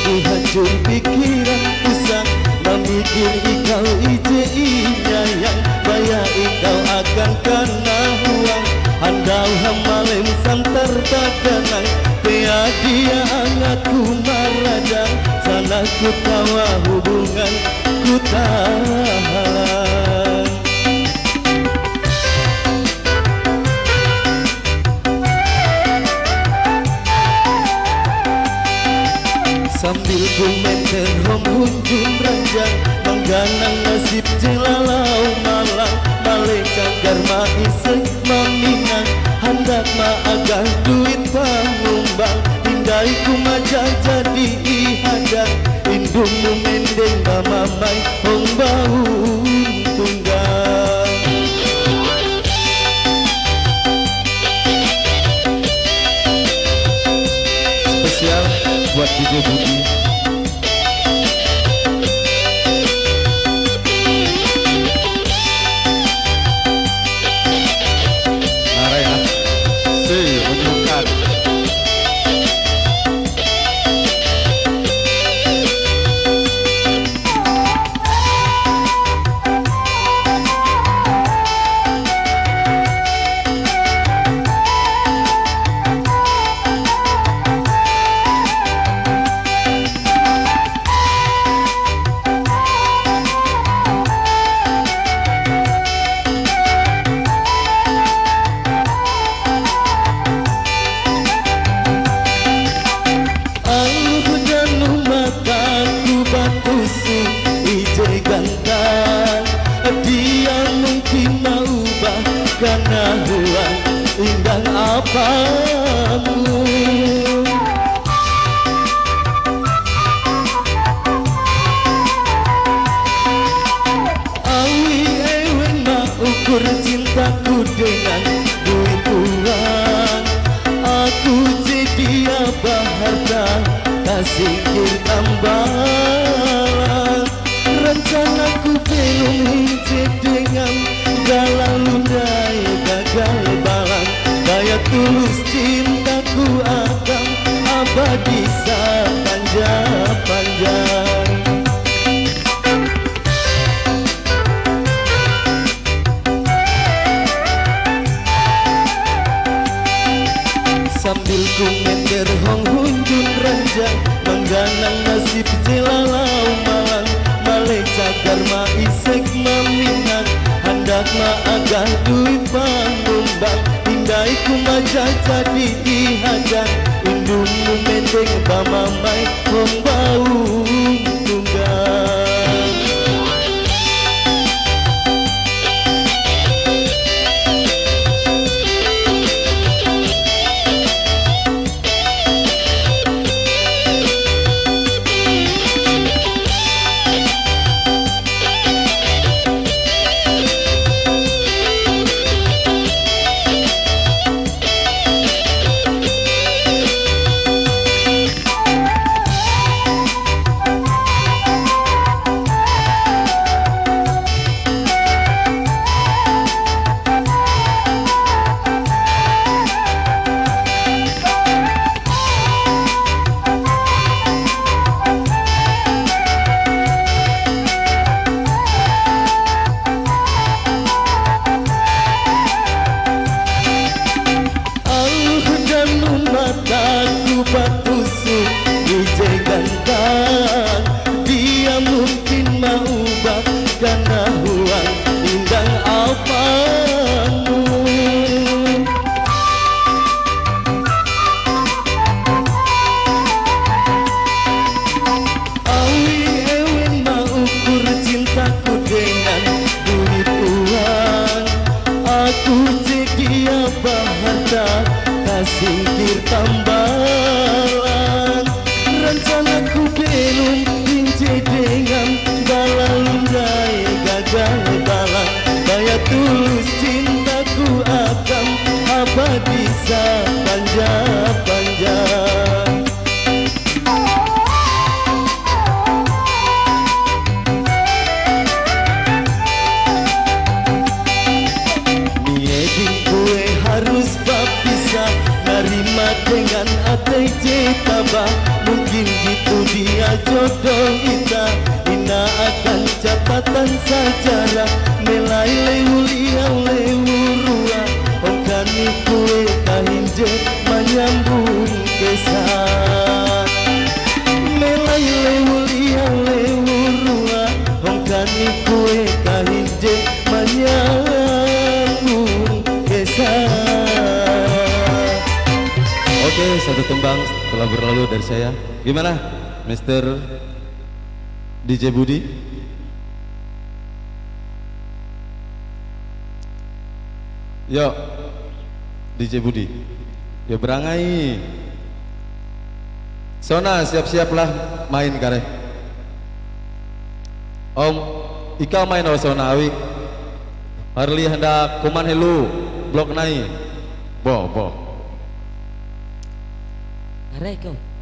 hancur pikiran pusat memikir ikau ije yang bayar ikau akan kena huang handau hamalem santar taganang dia anakku maradang sana ku tawa hubungan ku tahan sambil ku menterhom hunjung ranjang mengganang nasib jelalau malang balik cagar maisek maminang hendak maagah duit pangumbang hindai ku majak jadi ihadang indungmu mendeng mamamai hong bau tunggang spesial buat Digo Budi. Dia mungkin mau karena huang indah apapun awi ewen mak ukur cintaku dengan duit uang aku jadi apa harta kasih tambahan rencanaku belum hijau dengan galau lunai gagal balang daya tulus cintaku akan abadi sepanjang-panjang sambil ku mender hong hunjun ranjang mengganang nasib jelalau malang balik cagar maisek maminang hendak maagah duit pangumbang hindai ku majak jadi ihadang indungmu mendeng pamamai hong bau tunggang itu dia jodoh kita. Ina akan catatan sejarah, melai lewu liang lewu ruang, ongkani kue kahinje menyambung kisah. Melai lewu liang lewu ruang, ongkani kue kahinje menyambung kisah. Oke, satu tembang telah berlalu dari saya. Gimana, Mr. DJ Budi? Yo, DJ Budi. Ya berangai. Sona, siap-siaplah main kare. Om, ika main o Sona awi. Harli hendak kuman helu, blok nai. Bo. Aray ko.